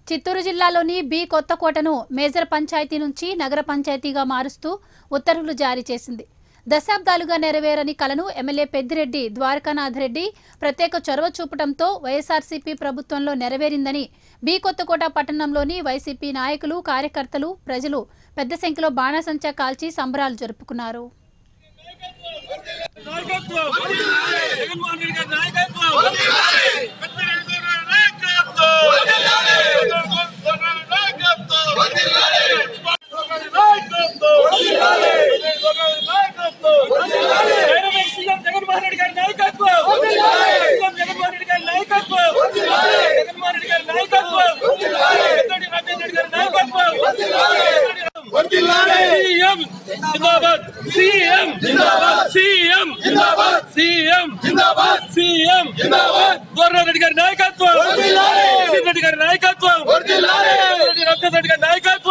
చిత్తూరు జిల్లాలోని B కొత్తకోటను major panchayat నుంచి నగర పంచాయతీగా మారుస్తూ ఉత్తర్వులు జారీ చేసింది. దశాబ్దాలుగా నెరవేరని కలను ఎమ్మెల్యే పెద్దిరెడ్డి ద్వారకానాథ్ రెడ్డి ప్రత్యేక చొరవ చూపడంతో వైఎస్ఆర్సీపీ ప్రభుత్వంలో నెరవేరిందని బి కొత్తకోట పట్టణంలోని వైసీపీ నాయకులు, కార్యకర్తలు, ప్రజలు పెద్ద సంఖ్యలో బాణాసంచా కాల్చి సంబరాలు జరుపుకున్నారు. सीएम जिंदाबाद, सीएम जिंदाबाद, सीएम जिंदाबाद, सीएम जिंदाबाद, गवर्नर रेड्डी गारी नायकत्వం, रेड्डी गारी नायकत्వం, रेड्डी गारी नायकत्వం.